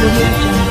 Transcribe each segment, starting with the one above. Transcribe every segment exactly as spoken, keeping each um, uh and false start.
audio jungle.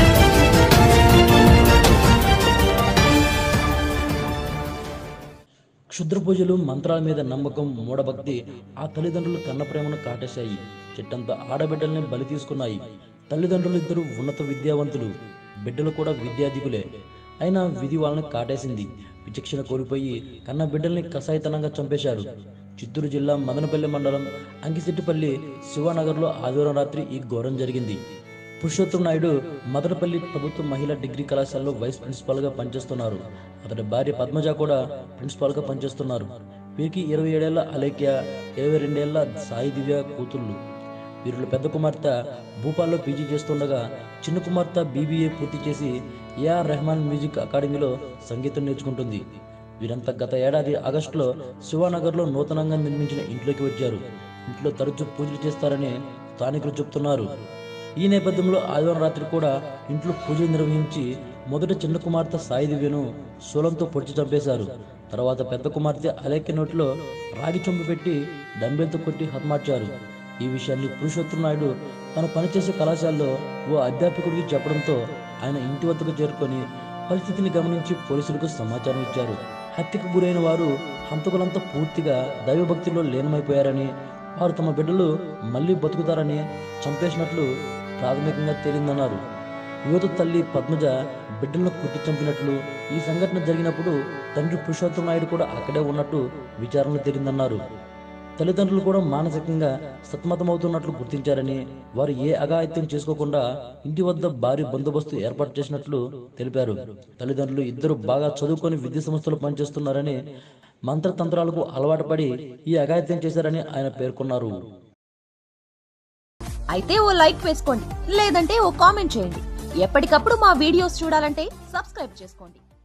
క్షుద్ర పూజలు మంత్రాల మీద నమ్మకం మూఢభక్తి ఆ తల్లిదండ్రులు కన్న ప్రేమను కాటేశాయి. చెట్టంత ఆడబిడ్డల్ని బలి తీసుకున్నాయి. తల్లిదండ్రులు ఇద్దరు ఉన్నత విద్యావంతులు, బిడ్డలు కూడా విద్యాధికులే. అయినా విధి వాళ్ళని కాటేసింది. విచక్షణ కోల్పోయి కన్న బిడ్డల్ని కసాయితనంగా చంపేశారు. చిత్తూరు జిల్లా మదనపల్లి మండలం అంకిశెట్టిపల్లి శివానగర్లో ఆదివారం రాత్రి ఈ ఘోరం జరిగింది. పురుషోత్తం నాయుడు మదనపల్లి ప్రభుత్వ మహిళా డిగ్రీ కళాశాలలో వైస్ ప్రిన్సిపాల్గా పనిచేస్తున్నారు. అతడి భార్య పద్మజ కూడా ప్రిన్సిపాల్గా పనిచేస్తున్నారు. వీరికి ఇరవై ఏడేళ్ల అలేఖ్య, ఇరవై రెండేళ్ల సాయి దివ్య కూతుళ్ళు. వీరిలో పెద్ద కుమార్తె భూపాల్లో పీజీ చేస్తుండగా చిన్న కుమార్తె బీబీఏ పూర్తి చేసి ఏఆర్ రెహమాన్ మ్యూజిక్ అకాడమీలో సంగీతం నేర్చుకుంటుంది. వీరంతా గత ఏడాది ఆగస్టులో శివానగర్లో నూతనంగా నిర్మించిన ఇంట్లోకి వచ్చారు. ఇంట్లో తరచూ పూజలు చేస్తారని స్థానికులు చెబుతున్నారు. ఈ నేపథ్యంలో ఆదివారం రాత్రి కూడా ఇంట్లో పూజలు నిర్వహించి మొదట చిన్న కుమార్తె సాయి దివ్యను శూలంతో పొడిచి చంపేశారు. తర్వాత పెద్ద కుమార్తె అలేఖ్య నోటిలో రాగి చొంపు పెట్టి డంబెల్తో కొట్టి హతమార్చారు. ఈ విషయాన్ని పురుషోత్తం నాయుడు తను పనిచేసే కళాశాలలో ఓ అధ్యాపకుడికి చెప్పడంతో ఆయన ఇంటి వద్దకు చేరుకొని పరిస్థితిని గమనించి పోలీసులకు సమాచారం ఇచ్చారు. హత్యకు గురైన వారు హంతకులంతా పూర్తిగా దైవభక్తిలో లీనమైపోయారని, వారు తమ బిడ్డలు మళ్లీ బతుకుతారని చంపేసినట్లు ప్రాథమికంగా తేలిందన్నారు. యువత తల్లి పద్మజ బిడ్డలను కొట్టి చంపినట్లు, ఈ సంఘటన జరిగినప్పుడు తండ్రి పురుషోత్తం నాయుడు కూడా అక్కడే ఉన్నట్టు విచారణలో తేలిందన్నారు. తల్లిదండ్రులు కూడా మానసికంగా సతమతమవుతున్నట్లు గుర్తించారని, వారు ఏ అఘాయిత్యం చేసుకోకుండా ఇంటి వద్ద భారీ బందోబస్తు ఏర్పాటు చేసినట్లు తెలిపారు. తల్లిదండ్రులు ఇద్దరు బాగా చదువుకొని విద్యా సంస్థలు పనిచేస్తున్నారని, మంత్రతంత్రాలకు అలవాటు పడి ఈ అఘాయిత్యం చేశారని ఆయన పేర్కొన్నారు. అయితే ఓ లైక్ వేసుకోండి, లేదంటే ఓ కామెంట్ చేయండి. ఎప్పటికప్పుడు మా వీడియోస్ చూడాలంటే సబ్స్క్రైబ్ చేసుకోండి.